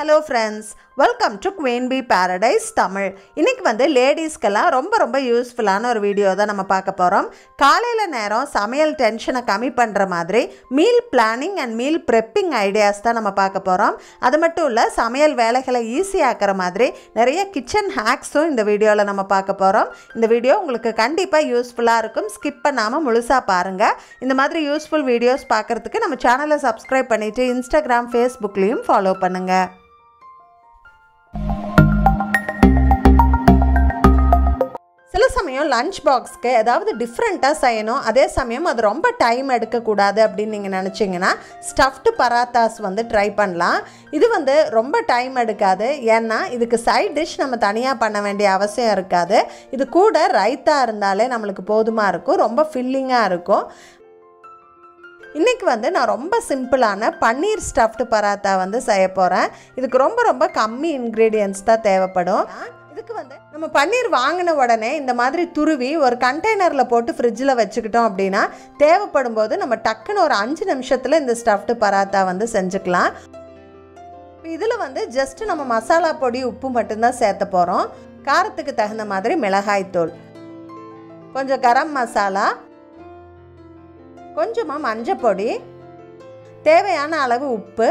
Hello friends, welcome to Queen Bee Paradise Tamil. இன்னைக்கு வந்து லேடிஸ்க்கெல்லாம் ரொம்ப யூஸ்ஃபுல்லான ஒரு வீடியோ தான் நம்ம பார்க்க போறோம். காலையில நேரம் சமையல் டென்ஷனை கம்மி பண்ற மாதிரி meal planning and meal prepping ideas தான் நம்ம பார்க்க போறோம். அது மட்டும் இல்ல சமையல் வேலைகளை ஈஸி ஆக்குற மாதிரி நிறைய கிச்சன் ஹேக்ஸும் இந்த வீடியோல நம்ம பார்க்க போறோம். இந்த வீடியோ உங்களுக்கு கண்டிப்பா யூஸ்ஃபுல்லா இருக்கும். ஸ்கிப் பண்ணாம முழுசா பாருங்க. இந்த மாதிரி யூஸ்ஃபுல் வீடியோஸ் பார்க்கிறதுக்கு நம்ம சேனலை சப்ஸ்கிரைப் பண்ணிட்டு Instagram, Facebookலயும் ஃபாலோ பண்ணுங்க. சில சமயம் லஞ்ச் பாக்ஸ்க்கு ஏதாவது டிஃப்ரெண்ட்டாக செய்யணும், அதே சமயம் அது ரொம்ப டைம் எடுக்கக்கூடாது அப்படின்னு நீங்கள் நினச்சிங்கன்னா ஸ்டஃப்டு பராத்தாஸ் வந்து ட்ரை பண்ணலாம். இது வந்து ரொம்ப டைம் எடுக்காது, ஏன்னா இதுக்கு சைட் டிஷ் நம்ம தனியாக பண்ண வேண்டிய அவசியம் இருக்காது. இது கூட ரைத்தா இருந்தாலே நம்மளுக்கு போதுமாக இருக்கும், ரொம்ப ஃபில்லிங்காக இருக்கும். இன்றைக்கி வந்து நான் ரொம்ப சிம்பிளான பன்னீர் ஸ்டஃப்டு பராத்தா வந்து செய்ய போகிறேன். இதுக்கு ரொம்ப கம்மி இன்க்ரீடியன்ட்ஸ் தான் தேவைப்படும். இதுக்கு வந்து நம்ம பன்னீர் வாங்கின உடனே இந்த மாதிரி துருவி ஒரு கண்டெய்னரில் போட்டு ஃப்ரிட்ஜில் வச்சுக்கிட்டோம் அப்படின்னா தேவைப்படும் போது நம்ம டக்குன்னு ஒரு 5 நிமிஷத்தில் இந்த ஸ்டஃப்டு பராத்தா வந்து செஞ்சுக்கலாம். இதில் வந்து ஜஸ்ட் நம்ம மசாலா பொடி உப்பு மட்டும்தான் சேர்த்த போகிறோம். காரத்துக்கு தகுந்த மாதிரி மிளகாய்த்தூள், கொஞ்சம் கரம் மசாலா, கொஞ்சமாக மஞ்சள் பொடி, தேவையான அளவு உப்பு,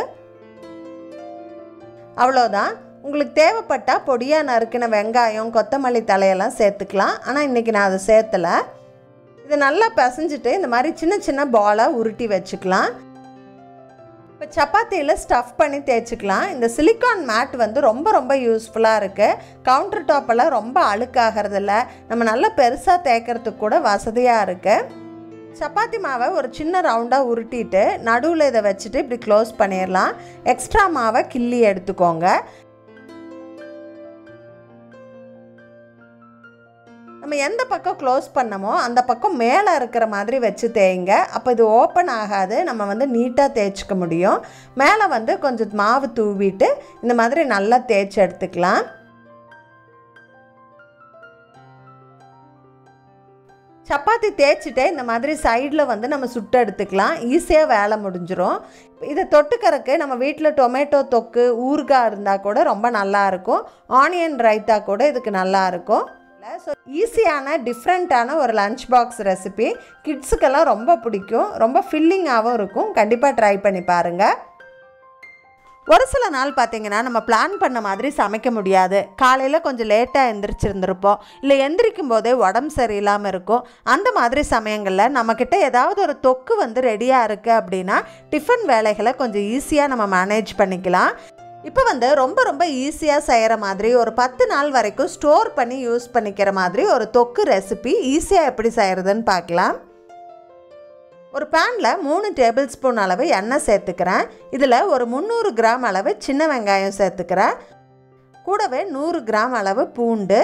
அவ்வளோதான். உங்களுக்கு தேவைப்பட்டால் பொடியாக நறுக்கின வெங்காயம், கொத்தமல்லி தலையெல்லாம் சேர்த்துக்கலாம். ஆனால் இன்றைக்கி நான் அதை சேர்த்தலை. இதை நல்லா பிசைஞ்சிட்டு இந்த மாதிரி சின்ன பாலாக உருட்டி வச்சுக்கலாம். இப்போ சப்பாத்தியில் ஸ்டஃப் பண்ணி தேய்ச்சிக்கலாம். இந்த சிலிக்கான் மேட் வந்து ரொம்ப யூஸ்ஃபுல்லாக இருக்குது. கவுண்டர் டாப்பெல்லாம் ரொம்ப அழுக்காகிறதில்ல, நம்ம நல்லா பெருசாக தேய்க்கிறதுக்கு கூட வசதியாக இருக்குது. சப்பாத்தி மாவை ஒரு சின்ன ரவுண்டாக உருட்டிட்டு நடுவில் இதை வச்சுட்டு இப்படி க்ளோஸ் பண்ணிடலாம். எக்ஸ்ட்ரா மாவை கிள்ளி எடுத்துக்கோங்க. நம்ம எந்த பக்கம் க்ளோஸ் பண்ணமோ அந்த பக்கம் மேலே இருக்கிற மாதிரி வச்சு தேய்ங்க. அப்போ இது ஓப்பன் ஆகாது, நம்ம வந்து நீட்டாக தேய்ச்சிக்க முடியும். மேலே வந்து கொஞ்சம் மாவு தூவிட்டு இந்த மாதிரி நல்லா தேய்ச்சி எடுத்துக்கலாம். சப்பாத்தி தேய்ச்சிட்டே இந்த மாதிரி சைடில் வந்து நம்ம சுட்டு எடுத்துக்கலாம். ஈஸியாக வேலை முடிஞ்சிடும். இதை தொட்டுக்கறக்கு நம்ம வீட்டில் டொமேட்டோ தொக்கு, ஊறுகாய் இருந்தால் கூட ரொம்ப நல்லாயிருக்கும். ஆனியன் ரைத்தா கூட இதுக்கு நல்லாயிருக்கும். ஸோ ஈஸியான டிஃப்ரெண்ட்டான ஒரு லஞ்ச் பாக்ஸ் ரெசிபி கிட்ஸுக்கெல்லாம் ரொம்ப பிடிக்கும், ரொம்ப ஃபில்லிங்காகவும் இருக்கும். கண்டிப்பாக ட்ரை பண்ணி பாருங்கள். ஒரு சில நாள் பார்த்திங்கன்னா நம்ம பிளான் பண்ண மாதிரி சமைக்க முடியாது. காலையில் கொஞ்சம் லேட்டாக எந்திரிச்சிருந்துருப்போம், இல்லை எந்திரிக்கும் போதே உடம்பு சரியில்லாமல் இருக்கும். அந்த மாதிரி சமயங்களில் நம்மக்கிட்ட ஏதாவது ஒரு தொக்கு வந்து ரெடியாக இருக்குது அப்படின்னா டிஃபன் வேலைகளை கொஞ்சம் ஈஸியாக நம்ம மேனேஜ் பண்ணிக்கலாம். இப்போ வந்து ரொம்ப ஈஸியாக செய்கிற மாதிரி ஒரு 10 நாள் வரைக்கும் ஸ்டோர் பண்ணி யூஸ் பண்ணிக்கிற மாதிரி ஒரு தொக்கு ரெசிபி ஈஸியாக எப்படி செய்கிறதுன்னு பார்க்கலாம். ஒரு பேனில் 3 டேபிள் ஸ்பூன் அளவு எண்ணெய் சேர்த்துக்கிறேன். இதில் ஒரு 300 கிராம் அளவு சின்ன வெங்காயம் சேர்த்துக்கிறேன். கூடவே 100 கிராம் அளவு பூண்டு,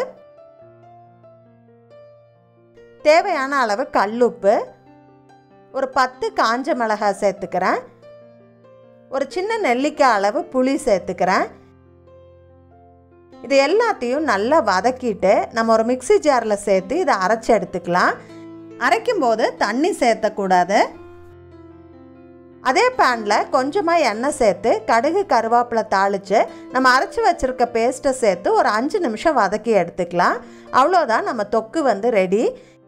தேவையான அளவு கல்லுப்பு, ஒரு 10 காஞ்ச மிளகாய் சேர்த்துக்கிறேன். ஒரு சின்ன நெல்லிக்காய் அளவு புளி சேர்த்துக்கிறேன். இது எல்லாத்தையும் நல்லா வதக்கிட்டு நம்ம ஒரு மிக்ஸி ஜாரில் சேர்த்து இதை அரைச்சி எடுத்துக்கலாம். அரைக்கும் போது தண்ணி சேர்த்தக்கூடாது. அதே பேனில் கொஞ்சமாக எண்ணெய் சேர்த்து கடுகு கருவேப்பிலை தாளித்து நம்ம அரைச்சி வச்சுருக்க பேஸ்ட்டை சேர்த்து ஒரு 5 நிமிஷம் வதக்கி எடுத்துக்கலாம். அவ்வளோதான், நம்ம தொக்கு வந்து ரெடி.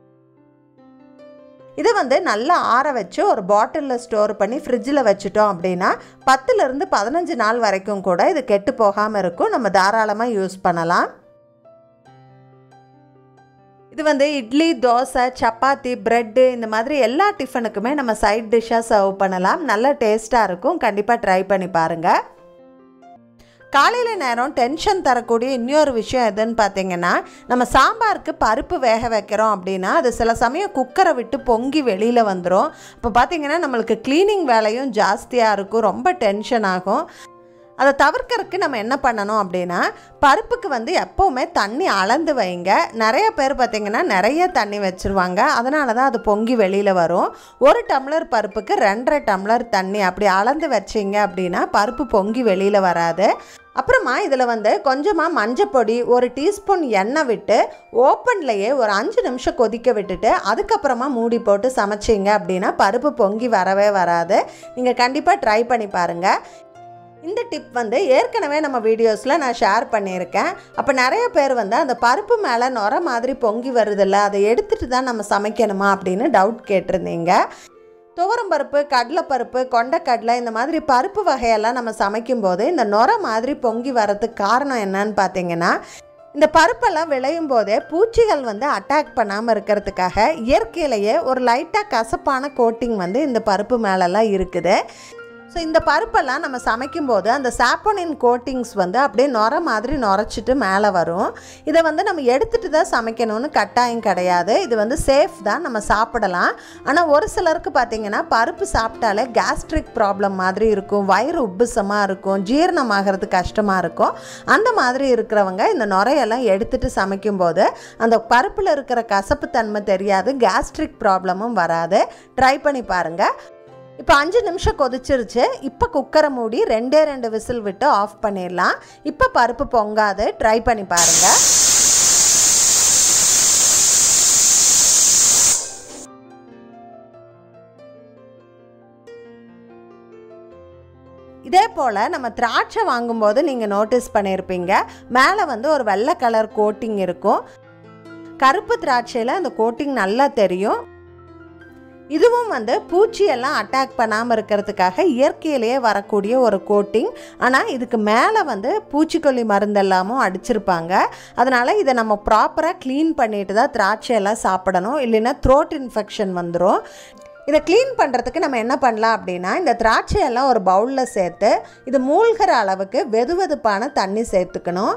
இதை வந்து நல்லா ஆற வச்சு ஒரு பாட்டிலில் ஸ்டோர் பண்ணி ஃப்ரிட்ஜில் வச்சுட்டோம் அப்படின்னா 10லேருந்து 15 நாள் வரைக்கும் கூட இது கெட்டு போகாமல் இருக்கும். நம்ம தாராளமாக யூஸ் பண்ணலாம். இது வந்து இட்லி, தோசை, சப்பாத்தி, ப்ரெட்டு இந்த மாதிரி எல்லா டிஃபனுக்குமே நம்ம சைட் டிஷ்ஷாக சர்வ் பண்ணலாம். நல்ல டேஸ்ட்டாக இருக்கும். கண்டிப்பாக ட்ரை பண்ணி பாருங்கள். காலையில் நேரம் டென்ஷன் தரக்கூடிய இன்னொரு விஷயம் எதுன்னு பார்த்தீங்கன்னா, நம்ம சாம்பாருக்கு பருப்பு வேக வைக்கிறோம் அப்படின்னா அது சில சமயம் குக்கரை விட்டு பொங்கி வெளியில் வந்துடும். இப்போ பார்த்திங்கன்னா நம்மளுக்கு க்ளீனிங் வேலையும் ஜாஸ்தியாக இருக்கும், ரொம்ப டென்ஷன் ஆகும். அதை தவிர்க்கறதுக்கு நம்ம என்ன பண்ணணும் அப்படின்னா, பருப்புக்கு வந்து எப்போவுமே தண்ணி அளந்து வைங்க. நிறைய பேர் பார்த்திங்கன்னா நிறைய தண்ணி வச்சுருவாங்க, அதனால தான் அது பொங்கி வெளியில் வரும். 1 டம்ளர் பருப்புக்கு 2.5 டம்ளர் தண்ணி அப்படி அளந்து வச்சிங்க அப்படின்னா பருப்பு பொங்கி வெளியில் வராது. அப்புறமா இதில் வந்து கொஞ்சமாக மஞ்சள் பொடி, 1 டீஸ்பூன் எண்ணெய் விட்டு ஓப்பன்லேயே ஒரு 5 நிமிஷம் கொதிக்க விட்டுட்டு அதுக்கப்புறமா மூடி போட்டு சமைச்சிங்க அப்படின்னா பருப்பு பொங்கி வரவே வராது. நீங்கள் கண்டிப்பாக ட்ரை பண்ணி பாருங்கள். இந்த டிப் வந்து ஏற்கனவே நம்ம வீடியோஸில் நான் ஷேர் பண்ணியிருக்கேன். அப்போ நிறைய பேர் வந்து அந்த பருப்பு மேலே நுர மாதிரி பொங்கி வருதில்ல, அதை எடுத்துகிட்டு தான் நம்ம சமைக்கணுமா அப்படின்னு டவுட் கேட்டிருந்தீங்க. துவரம்பருப்பு, கடலைப்பருப்பு, கொண்டைக்கடலை இந்த மாதிரி பருப்பு வகையெல்லாம் நம்ம சமைக்கும்போது இந்த நுர மாதிரி பொங்கி வரதுக்கு காரணம் என்னன்னு பார்த்தீங்கன்னா, இந்த பருப்பெல்லாம் விளையும் போதே பூச்சிகள் வந்து அட்டாக் பண்ணாமல் இருக்கிறதுக்காக இயற்கையிலேயே ஒரு லைட்டாக கசப்பான கோட்டிங் வந்து இந்த பருப்பு மேலெல்லாம் இருக்குது. ஸோ இந்த பருப்பெல்லாம் நம்ம சமைக்கும்போது அந்த சாப்போனின் கோட்டிங்ஸ் வந்து அப்படியே நுர மாதிரி நுரைச்சிட்டு மேலே வரும். இதை வந்து நம்ம எடுத்துகிட்டு தான் சமைக்கணும்னு கட்டாயம் கிடையாது. இது வந்து சேஃப் தான், நம்ம சாப்பிடலாம். ஆனால் ஒரு சிலருக்கு பார்த்திங்கன்னா பருப்பு சாப்பிட்டாலே கேஸ்ட்ரிக் ப்ராப்ளம் மாதிரி இருக்கும், வயிறு உப்புசமாக இருக்கும், ஜீரணமாகிறது கஷ்டமாக இருக்கும். அந்த மாதிரி இருக்கிறவங்க இந்த நுரையெல்லாம் எடுத்துகிட்டு சமைக்கும்போது அந்த பருப்பில் இருக்கிற கசப்பு தன்மை தெரியாது, கேஸ்ட்ரிக் ப்ராப்ளமும் வராது. ட்ரை பண்ணி பாருங்கள். இப்போ 5 நிமிஷம் கொதிச்சிருச்சு. இப்போ குக்கரை மூடி 2 விசில் விட்டு ஆஃப் பண்ணிடலாம். இப்போ பருப்பு பொங்காது, ட்ரை பண்ணி பாருங்கள். இதே போல் நம்ம திராட்சை வாங்கும்போது நீங்கள் நோட்டீஸ் பண்ணியிருப்பீங்க, மேலே வந்து ஒரு வெள்ளை கலர் கோட்டிங் இருக்கும். கருப்பு திராட்சையில் அந்த கோட்டிங் நல்லா தெரியும். இதுவும் வந்து பூச்சியெல்லாம் அட்டாக் பண்ணாமல் இருக்கிறதுக்காக இயற்கையிலேயே வரக்கூடிய ஒரு கோட்டிங். ஆனால் இதுக்கு மேலே வந்து பூச்சிக்கொல்லி மருந்தெல்லாமும் அடிச்சிருப்பாங்க. அதனால் இதை நம்ம ப்ராப்பராக க்ளீன் பண்ணிட்டு தான் திராட்சையெல்லாம் சாப்பிடணும், இல்லைன்னா த்ரோட் இன்ஃபெக்ஷன் வந்துடும். இதை க்ளீன் பண்ணுறதுக்கு நம்ம என்ன பண்ணலாம் அப்படின்னா, இந்த திராட்சையெல்லாம் ஒரு பவுலில் சேர்த்து இது மூழ்கிற அளவுக்கு வெதுவெதுப்பான தண்ணி சேர்த்துக்கணும்.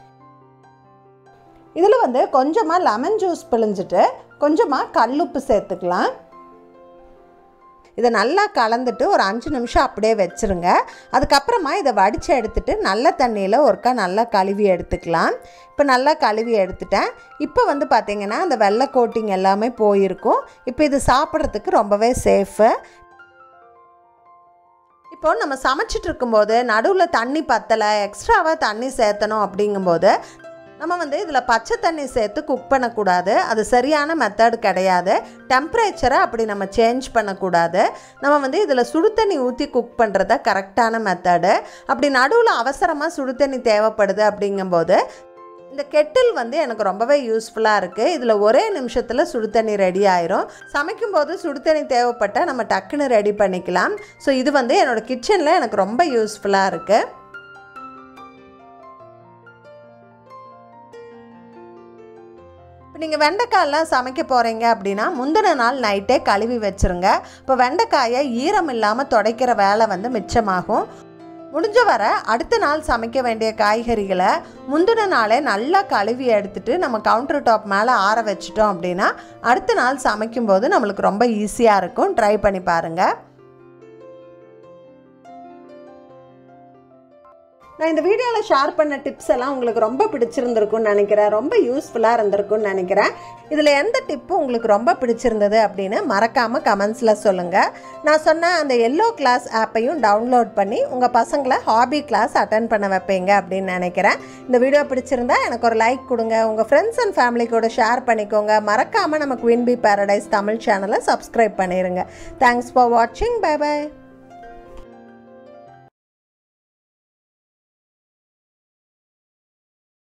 இதில் வந்து கொஞ்சமாக லெமன் ஜூஸ் பிழிஞ்சிட்டு கொஞ்சமாக கல்லுப்பு சேர்த்துக்கலாம். இதை நல்லா கலந்துட்டு ஒரு 5 நிமிஷம் அப்படியே வச்சுருங்க. அதுக்கப்புறமா இதை வடித்து எடுத்துகிட்டு நல்ல தண்ணியில் ஒருக்கா நல்லா கழுவி எடுத்துக்கலாம். இப்போ நல்லா கழுவி எடுத்துட்டேன். இப்போ வந்து பார்த்திங்கன்னா அந்த வெள்ளை கோட்டிங் எல்லாமே போயிருக்கும். இப்போ இது சாப்பிட்றதுக்கு ரொம்பவே சேஃபு. இப்போ நம்ம சமைச்சிட்டு இருக்கும்போது நடுவில் தண்ணி பத்தலை, எக்ஸ்ட்ராவாக தண்ணி சேர்த்தணும் அப்படிங்கும்போது நம்ம வந்து இதில் பச்சை தண்ணி சேர்த்து குக் பண்ணக்கூடாது. அது சரியான மெத்தட் கிடையாது. டெம்பரேச்சரை அப்படி நம்ம சேஞ்ச் பண்ணக்கூடாது. நம்ம வந்து இதில் சுடு தண்ணி ஊற்றி குக் பண்ணுறத கரெக்டான மெத்தடு. அப்படி நடுவில் அவசரமாக சுடு தண்ணி தேவைப்படுது அப்படிங்கும்போது இந்த கெட்டில் வந்து எனக்கு ரொம்பவே யூஸ்ஃபுல்லாக இருக்குது. இதில் ஒரே நிமிஷத்தில் சுடு தண்ணி ரெடி ஆயிரும். சமைக்கும்போது சுடு தண்ணி தேவைப்பட்டால் நம்ம டக்குன்னு ரெடி பண்ணிக்கலாம். ஸோ இது வந்து என்னோடய கிச்சனில் எனக்கு ரொம்ப யூஸ்ஃபுல்லாக இருக்குது. நீங்கள் வெண்டைக்காயெல்லாம் சமைக்க போகிறீங்க அப்படின்னா முந்தின நாள் நைட்டே கழுவி வச்சுருங்க. இப்போ வெண்டைக்காயை ஈரம் இல்லாமல் துடைக்கிற வேலை வந்து மிச்சமாகும். முடிஞ்ச வர அடுத்த நாள் சமைக்க வேண்டிய காய்கறிகளை முந்தின நாளே நல்லா கழுவி எடுத்துகிட்டு நம்ம கவுண்டர் டாப் மேலே ஆற வச்சிட்டோம் அப்படின்னா அடுத்த நாள் சமைக்கும்போது நம்மளுக்கு ரொம்ப ஈஸியாக இருக்கும். ட்ரை பண்ணி பாருங்கள். நான் இந்த வீடியோவில் ஷேர் பண்ண டிப்ஸ் எல்லாம் உங்களுக்கு ரொம்ப பிடிச்சிருந்துருக்குன்னு நினைக்கிறேன், ரொம்ப யூஸ்ஃபுல்லாக இருந்திருக்குன்னு நினைக்கிறேன். இதில் எந்த டிப்பு உங்களுக்கு ரொம்ப பிடிச்சிருந்தது அப்படின்னு மறக்காமல் கமெண்ட்ஸில் சொல்லுங்கள். நான் சொன்ன அந்த எல்லோ கிளாஸ் ஆப்பையும் டவுன்லோட் பண்ணி உங்கள் பசங்களை ஹாபி கிளாஸ் அட்டென்ட் பண்ண வைப்பீங்க அப்படின்னு நினைக்கிறேன். இந்த வீடியோ பிடிச்சிருந்தா எனக்கு ஒரு லைக் கொடுங்க, உங்கள் ஃப்ரெண்ட்ஸ் அண்ட் ஃபேமிலி கூட ஷேர் பண்ணிக்கோங்க. மறக்காமல் நம்ம குயின் பி பேரடைஸ் தமிழ் சேனலை சப்ஸ்கிரைப் பண்ணிடுங்க. தேங்க்ஸ் ஃபார் வாட்சிங். Bye by.